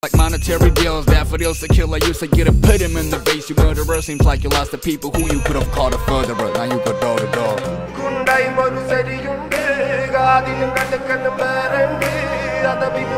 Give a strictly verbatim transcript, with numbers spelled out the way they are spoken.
Like monetary deals, daffodils to kill. I used to get a put him in the base. You murderer, seems like you lost the people who you could have called a furtherer. Now you go door to door.